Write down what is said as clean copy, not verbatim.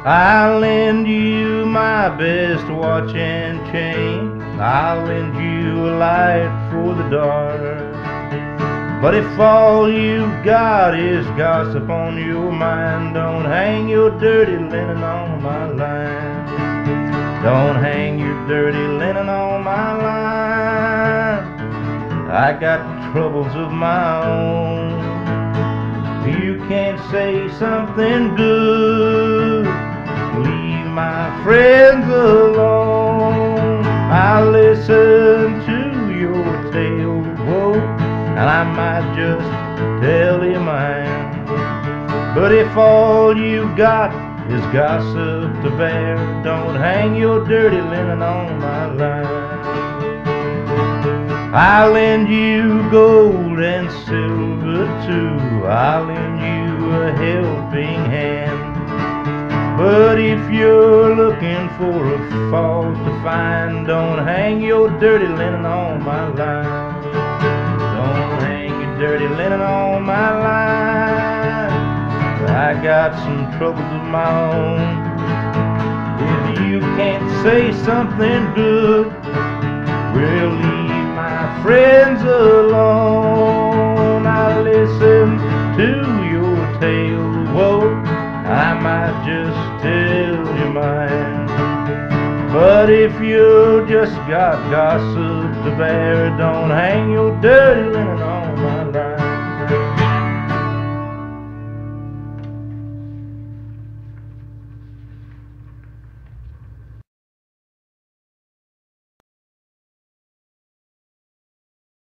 I'll lend you my best watch and chain. I'll lend you a light for the dark. But if all you've got is gossip on your mind, don't hang your dirty linen on my line. Don't hang your dirty linen on my line. I got troubles of my own. You can't say something good, leave my friends alone. I listen to your tale of woe, and I might just tell you mine. But if all you got is gossip to bear, don't hang your dirty linen on my line. I'll lend you gold and silver too, I'll lend you a helping hand. But if you're looking for a fault to find, don't hang your dirty linen on my line. Don't hang your dirty linen on my line. I got some troubles of my own. If you can't say something good, well, leave my friends alone. I listen to your tale of woe, I might just tell you mine. But if you just got gossip to bear, don't hang your dirty linen on